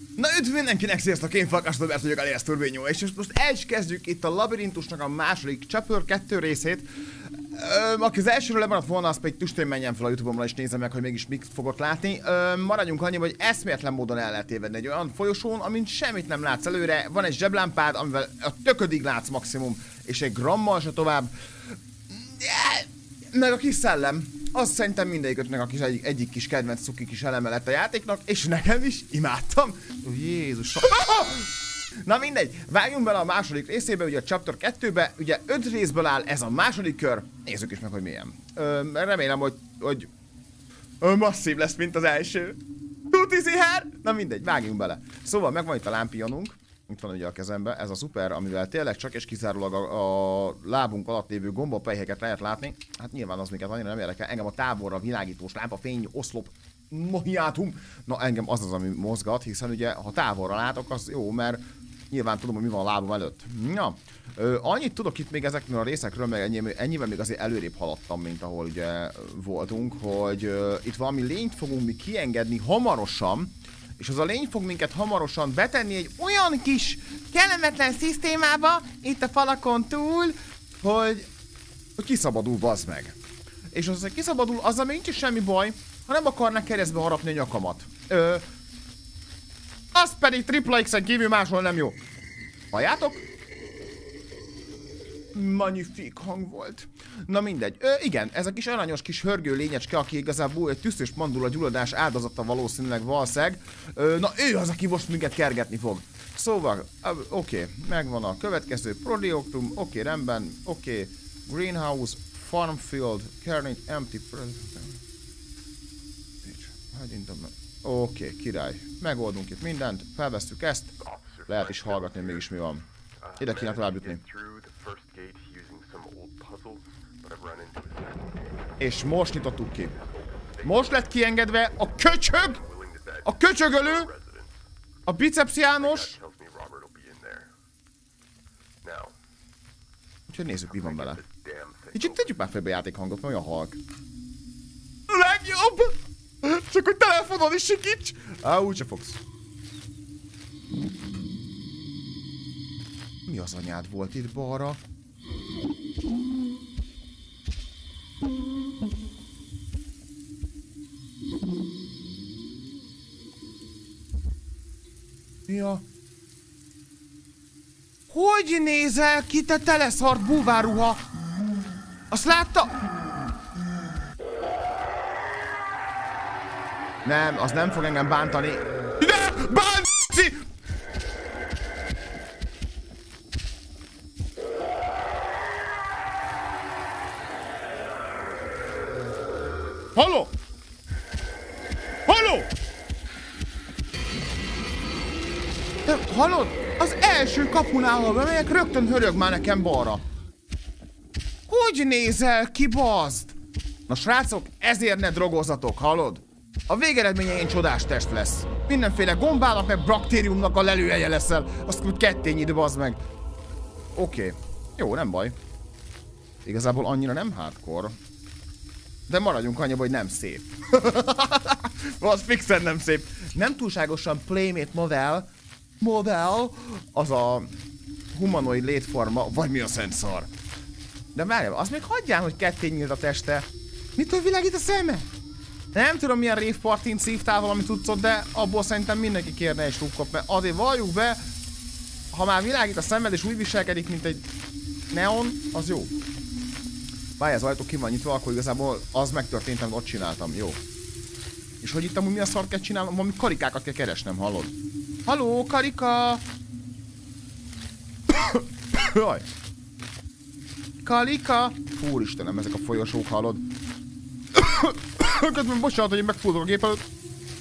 Na üdv mindenkinek, sziasztok, én Farkas Robert vagyok, alias Turbinyó, és most el is kezdjük itt a labirintusnak a második chapter 2 részét. Aki az elsőről lemaradt volna, az pedig tüstén menjen fel a YouTube-omra és nézze meg, hogy mégis mit fogok látni. Maradjunk annyiban, hogy eszméletlen módon el lehet tévedni egy olyan folyosón, amin semmit nem látsz előre. Van egy zseblámpád, amivel a töködig látsz maximum, és egy grammal se tovább. Meg a kis szellem. Azt szerintem mindegyikötnek a kis egyik kis kedvenc cuki kis eleme lett a játéknak, és nekem is imádtam. Jézus. Na mindegy, vágjunk bele a második részébe, ugye a chapter 2-be, ugye 5 részből áll ez a második kör. Nézzük is meg, hogy milyen. Remélem, hogy masszív lesz, mint az első. Na mindegy, vágjunk bele. Szóval megvan itt a lámpionunk. Itt van ugye a kezembe, ez a szuper, amivel tényleg csak és kizárólag a lábunk alatt lévő gombapelyheket lehet látni. Hát nyilván az minket annyira nem érdekel. Engem a távolra világítós lámpa, fény, oszlop, mohiátum. Na engem az az, ami mozgat, hiszen ugye ha távolra látok, az jó, mert nyilván tudom, hogy mi van a lábam előtt. Na, annyit tudok itt még ezekről a részekről, meg ennyivel még azért előrébb haladtam, mint ahol ugye voltunk, hogy itt valami lényt fogunk mi kiengedni hamarosan, és az a lény fog minket hamarosan betenni egy olyan kis kellemetlen szisztémába, itt a falakon túl, hogy kiszabadul, bazd meg. És az, hogy kiszabadul, azzal még nincs is semmi baj, ha nem akarnak keresztbe harapni a nyakamat. Az pedig tripla X-en kívül máshol nem jó. Halljátok? Magnifik hang volt. Na mindegy. Igen, ez a kis aranyos kis hörgő lényecske, aki igazából egy tüsztös mandula gyulladás áldozata valószínűleg valószínűleg. Na ő az, aki most minket kergetni fog. Szóval, oké, megvan a következő Prodioctum, oké, rendben, oké, Greenhouse, Farmfield, Carnage, Empty... Oké, király. Megoldunk itt mindent, felvesztük ezt, lehet is hallgatni, hogy mégis mi van. Ide kéne tovább jutni. És most nyitottuk ki. Most lett kiengedve a köcsög! A köcsögölő! A biceps János! Úgyhogy nézzük, mi van vele. Kicsit tegyük már félbe játékhangot, mert olyan halk. Legjobb! Csak hogy telefonon is sikíts! Úgyse fogsz. Mi az anyád volt itt balra? Mi a... Hogy nézel ki, te teleszart búváruha? Azt látta? Nem, az nem fog engem bántani. Ne! Bánci! Halló! Halló! Te hallod? Az első kapunál, ha bemegyek, rögtön hörög már nekem balra. Hogy nézel ki, bazd? Na srácok, ezért ne drogozzatok, hallod? A végeredménye én csodás test lesz. Mindenféle gombának, meg baktériumnak a lelőhelye leszel. Azt úgy ketté nyit, bazd meg. Oké. Jó, nem baj. Igazából annyira nem hardcore. De maradjunk annyiba, hogy nem szép. Az fixen nem szép. Nem túlságosan Playmate modell, az a humanoid létforma, vagy mi a szent szar. De várjál, azt még hagyjál, hogy ketté nyílt a teste. Mitől világít a szeme? Nem tudom, milyen rave partyn szívtál valami cuccot, de abból szerintem mindenki kérne egy strukkot, mert azért valljuk be, ha már világít a szemed és úgy viselkedik, mint egy neon, az jó. Várj, az ajtó ki van nyitva, akkor igazából az megtörtént, amit ott csináltam, jó. És hogy itt amúgy mi a szart kell csinálnom? Valami karikákat kell keresnem, hallod? Halló, karika! Jaj! Karika! Úristenem, ezek a folyosók, hallod? Közben bocsánat, hogy én megfúzok a gép előtt.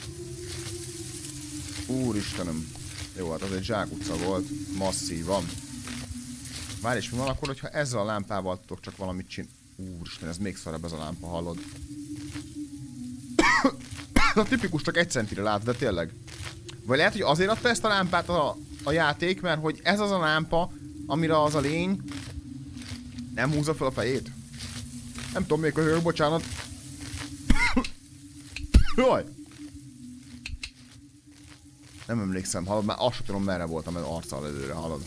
Úristenem. Jó, hát az egy zsákutca volt. Masszívan. Várj, és mi van akkor, hogyha ezzel a lámpával tudok csak valamit csinálni? Úristen, ez még szarabb ez a lámpa, hallod? A tipikus csak 1 centire lát, de tényleg. Vagy lehet, hogy azért adta ezt a lámpát a játék, mert hogy ez az a lámpa, amire az a lény nem húzza fel a fejét. Nem tudom még, hogy bocsánat. Jaj! Nem emlékszem, hallod, már azt sem tudom merre voltam, mert arccal előre, hallod.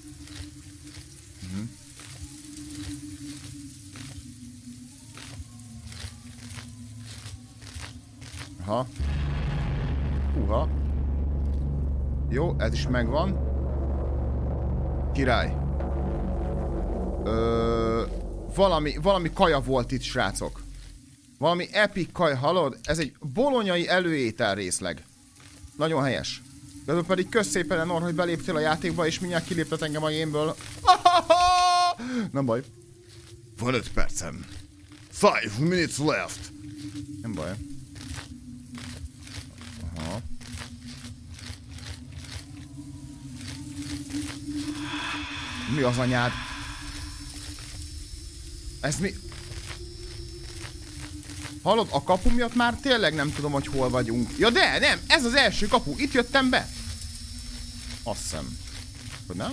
Aha. Húha. Jó, ez is megvan. Király. Valami kaja volt itt, srácok. Valami epic kaja, hallod? Ez egy bolonyai előétel részleg. Nagyon helyes. De pedig kösz szépen, Lenor, hogy beléptél a játékba, és mindjárt kiléptet engem a gameből. Nem baj. Van 5 percem. 5 minutes left. Nem baj. Aha. Mi az anyád? Ez mi? Hallod, a kapu miatt már tényleg nem tudom, hogy hol vagyunk. Ja de, nem, ez az első kapu, itt jöttem be. Azt hiszem. Hogy nem?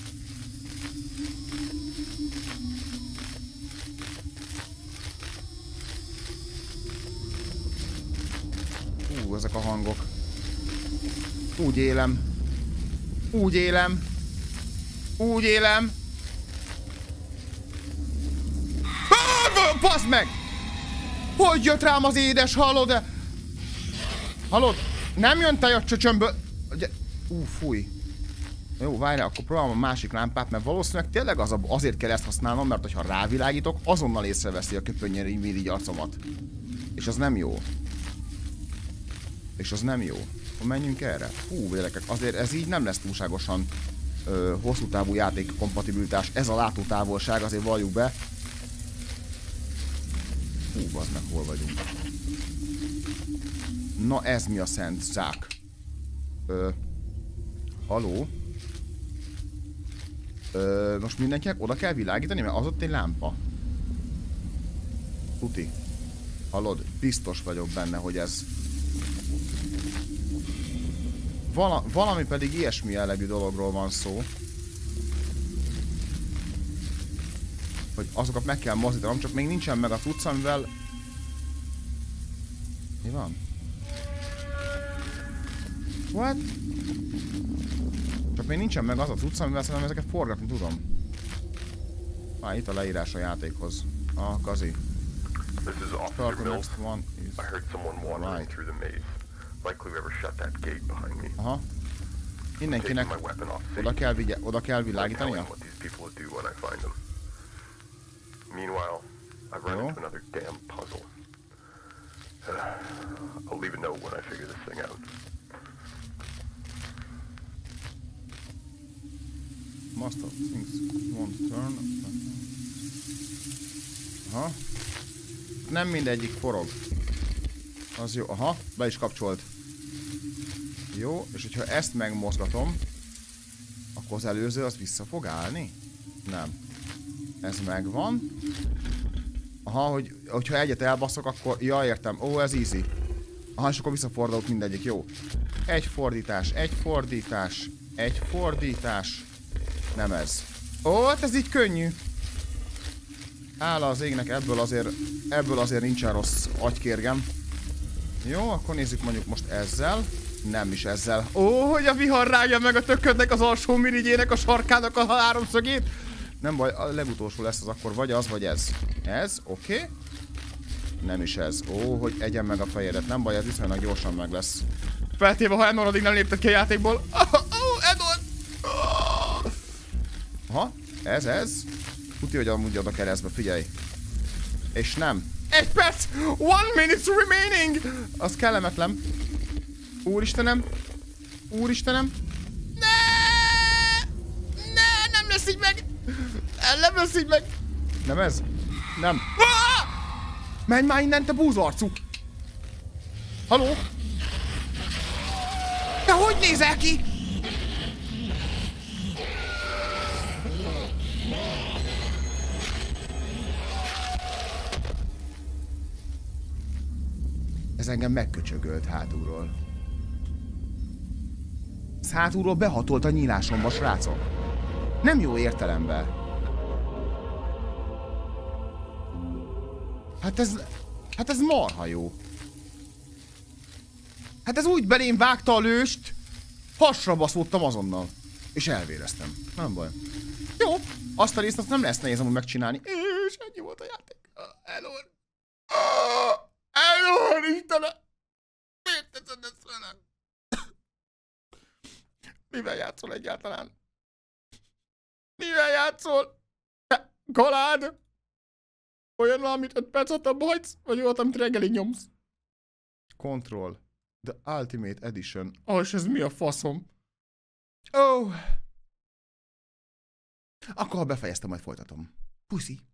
Ezek a hangok. Úgy élem. Úgy élem. Úgy élem. Baszd meg! Hogy jött rám az édes, hallod? Hallod? Nem jön tej a csöcsömből. Fúj. Jó, várjál, akkor próbálom a másik lámpát, mert valószínűleg tényleg azért kell ezt használnom, mert hogyha rávilágítok, azonnal észreveszi a köpönnyel így arcomat. És az nem jó. És az nem jó. Menjünk erre. Hú, gyerekek, azért ez így nem lesz túlságosan hosszú távú játék kompatibilitás. Ez a látótávolság, azért valljuk be. Hú, bazd meg, hol vagyunk. Na ez mi a szent zák? Haló? Most mindenkinek oda kell világítani, mert az ott egy lámpa. Tuti. Hallod? Biztos vagyok benne, hogy ez... Valami pedig ilyesmi jellegű dologról van szó. Hogy azokat meg kell mozdítanom, csak még nincsen meg a cucc, amivel... Mi van? What? Csak még nincsen meg az a cucc, amivel szerintem ezeket forgatni tudom. Itt a leírás a játékhoz. Kazi. Start the next one is... Right. Aha. Mindenkinek oda kell világítania? Meanwhile, I've run into another damn puzzle. I'll leave a note when I figure this thing out. Most of things won't turn. Aha. Nem mindegyik forog. Az jó. Aha, be is kapcsolt. Jó, és hogyha ezt megmozgatom, akkor az előző az vissza fog állni? Nem. Ez megvan. Aha, hogyha egyet elbaszok, akkor... Ja, értem. Ó, ez easy. Aha, és akkor visszafordulok mindegyik. Jó. Egy fordítás, egy fordítás, egy fordítás. Nem ez. Ó, hát ez így könnyű. Hála az égnek, ebből azért nincsen rossz agykérgem. Jó, akkor nézzük mondjuk most ezzel. Nem is ezzel. Ó, hogy a vihar rágja meg a töködnek az alsó mirigyének a sarkának a háromszögét. Nem baj, a legutolsó lesz az akkor vagy az, vagy ez. Ez, oké. Nem is ez. Ó, hogy egyen meg a fejedet. Nem baj, ez viszonylag gyorsan meg lesz. Feltéve, ha Enor addig nem lépted ki a játékból. Enor! Aha, ez. Tuti, hogy amúgy oda keresztbe, figyelj. És nem. 1 perc! 1 minute remaining! Az kellemetlen. Úristenem. Úristenem. Nem lesz így meg! Nem lesz így meg! Nem ez? Nem. Menj már innen, te búzarcuk! Haló? Te hogy nézel ki? Ez engem megköcsögölt hátulról. Ez hátulról behatolt a nyílásomba, srácok. Nem jó értelemben. Hát ez marha jó. Hát ez úgy belém vágta a lőst, Hasra baszódtam azonnal. És elvéreztem. Nem baj. Jó, azt a részt azt nem lesz nehéz amúgy megcsinálni. És ennyi volt a játék. Elor. Elor, Istenem! Miért teszed ezt velem? Mivel játszol egyáltalán? Mivel játszol? Kalád? Olyan, amit 5 perc alatt abba hagysz? Vagy olyat, amit reggelig nyomsz? Control. The Ultimate Edition. És ez mi a faszom? Akkor ha befejeztem, majd folytatom. Puszi.